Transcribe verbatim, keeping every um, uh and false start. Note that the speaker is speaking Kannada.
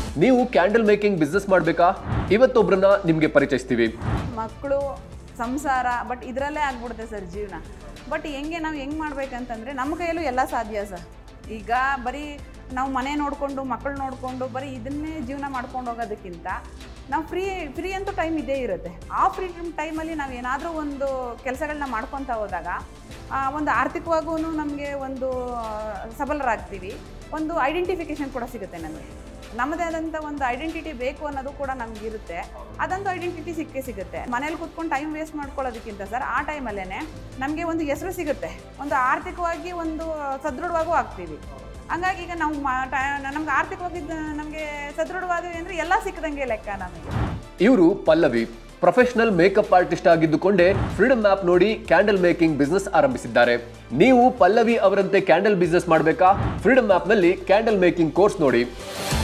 ನೀವು ಕ್ಯಾಂಡಲ್ ಮೇಕಿಂಗ್ ಬಿಸ್ನೆಸ್ ಮಾಡಬೇಕಾ? ಇವತ್ತೊಬ್ಬರನ್ನ ನಿಮಗೆ ಪರಿಚಯಿಸ್ತೀವಿ. ಮಕ್ಕಳು ಸಂಸಾರ ಬಟ್ ಇದರಲ್ಲೇ ಆಗ್ಬಿಡುತ್ತೆ ಸರ್ ಜೀವನ. ಬಟ್ ಹೆಂಗೆ ನಾವು ಹೆಂಗೆ ಮಾಡ್ಬೇಕಂತಂದರೆ ನಮ್ಮ ಕೈಯಲ್ಲೂ ಎಲ್ಲ ಸಾಧ್ಯ ಸರ್. ಈಗ ಬರೀ ನಾವು ಮನೆ ನೋಡಿಕೊಂಡು ಮಕ್ಕಳು ನೋಡಿಕೊಂಡು ಬರೀ ಇದನ್ನೇ ಜೀವನ ಮಾಡ್ಕೊಂಡು ಹೋಗೋದಕ್ಕಿಂತ ನಾವು ಫ್ರೀ ಫ್ರೀ ಅಂತೂ ಟೈಮ್ ಇದ್ದೇ ಇರುತ್ತೆ. ಆ ಫ್ರೀ ಟೈಮಲ್ಲಿ ನಾವು ಏನಾದರೂ ಒಂದು ಕೆಲಸಗಳನ್ನ ಮಾಡ್ಕೊತಾ ಹೋದಾಗ ಒಂದು ಆರ್ಥಿಕವಾಗೂ ನಮಗೆ ಒಂದು ಸಬಲರಾಗ್ತೀವಿ, ಒಂದು ಐಡೆಂಟಿಫಿಕೇಷನ್ ಕೂಡ ಸಿಗುತ್ತೆ. ನಮಗೆ ನಮ್ಮದೇ ಆದಂಥ ಒಂದು ಐಡೆಂಟಿಟಿ ಬೇಕು ಅನ್ನೋದು ಕೂಡ ನಮಗಿರುತ್ತೆ. ಅದಂತೂ ಐಡೆಂಟಿಟಿ ಸಿಕ್ಕೇ ಸಿಗುತ್ತೆ. ಮನೇಲಿ ಕೂತ್ಕೊಂಡು ಟೈಮ್ ವೇಸ್ಟ್ ಮಾಡ್ಕೊಳ್ಳೋದಕ್ಕಿಂತ ಸರ್ ಆ ಟೈಮಲ್ಲೇ ನಮಗೆ ಒಂದು ಹೆಸರು ಸಿಗುತ್ತೆ, ಒಂದು ಆರ್ಥಿಕವಾಗಿ ಒಂದು ಸದೃಢವಾಗೂ ಆಗ್ತೀವಿ. ಹಂಗಾಗಿ ಈಗ ನಾವು ನಮ್ಗೆ ಆರ್ಥಿಕವಾಗಿ ನಮಗೆ ಸದೃಢವಾದವಿ ಅಂದರೆ ಎಲ್ಲ ಸಿಕ್ಕದಂಗೆ ಲೆಕ್ಕ ನಮಗೆ. ಇವರು ಪಲ್ಲವಿ, ಪ್ರೊಫೆಷನಲ್ ಮೇಕಪ್ ಆರ್ಟಿಸ್ಟ್ ಆಗಿದ್ದುಕೊಂಡೇ ಫ್ರೀಡಮ್ ಆಪ್ ನೋಡಿ ಕ್ಯಾಂಡಲ್ ಮೇಕಿಂಗ್ ಬಿಸ್ನೆಸ್ ಆರಂಭಿಸಿದ್ದಾರೆ. ನೀವು ಪಲ್ಲವಿ ಅವರಂತೆ ಕ್ಯಾಂಡಲ್ ಬಿಸ್ನೆಸ್ ಮಾಡಬೇಕಾ? ಫ್ರೀಡಮ್ ಆಪ್ ನಲ್ಲಿ ಕ್ಯಾಂಡಲ್ ಮೇಕಿಂಗ್ ಕೋರ್ಸ್ ನೋಡಿ.